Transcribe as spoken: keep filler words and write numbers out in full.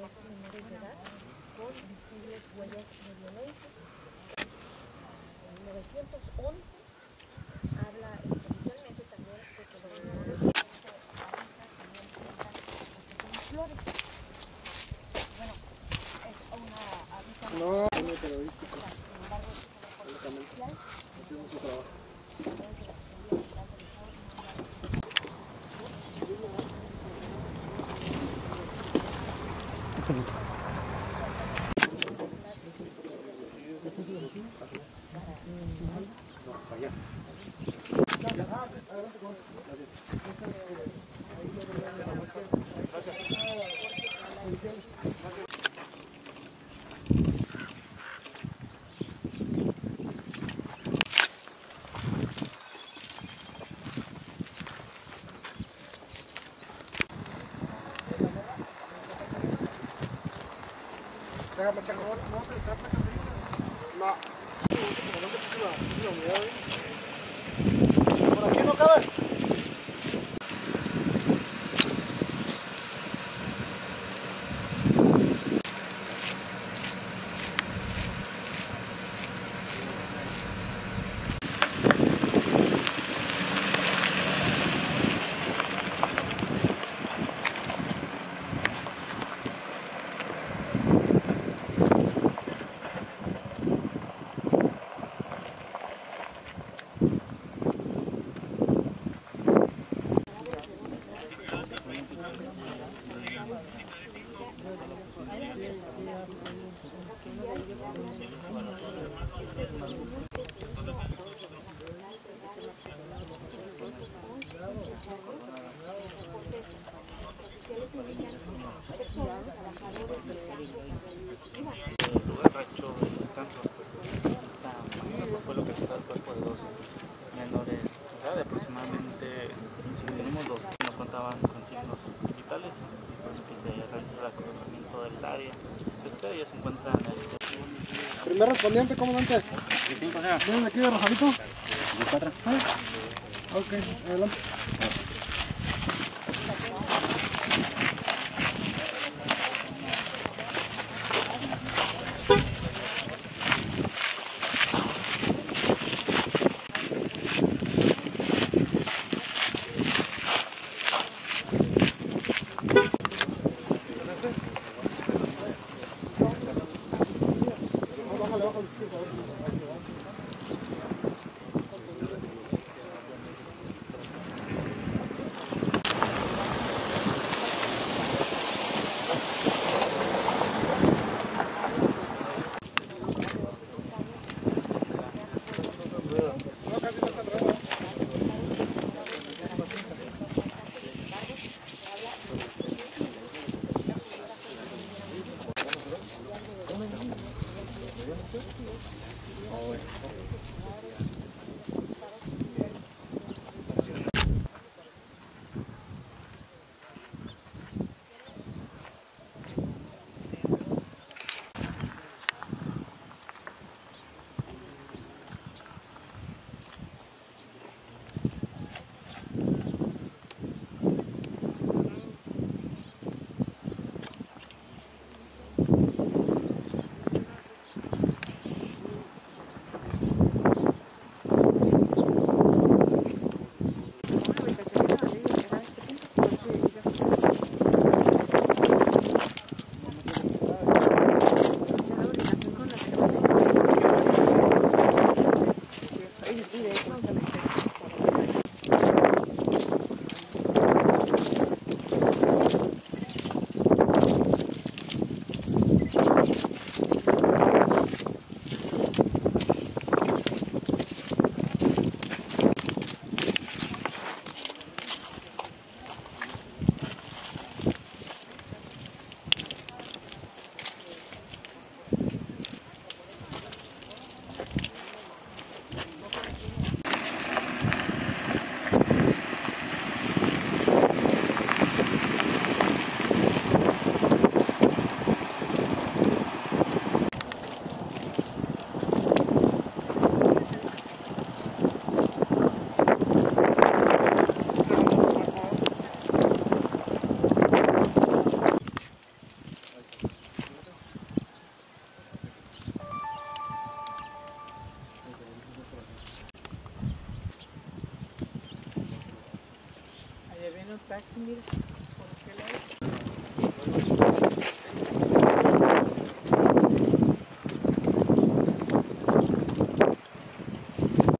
estos menores de edad con visibles huellas de violencia. En mil novecientos once habla especialmente también de que los menores de edad también presentan flores. Bueno, es una hábitat. No, no periodístico. Sin embargo, Únicamente haciendo su trabajo. Déjame echar no, no te está no. Por aquí no cabe. Fue lo que pasó por dos menores de edad, aproximadamente unos dos nos contaban con signos vitales y por eso que se realizó el acordonamiento del área. Ustedes ya se encuentran en el... Primer respondiente, comandante. ¿Vienen aquí de Rosarito? ¿De cuatro? ¿Sí? Ok, adelante. viene un taxi, mira, por aquel lado.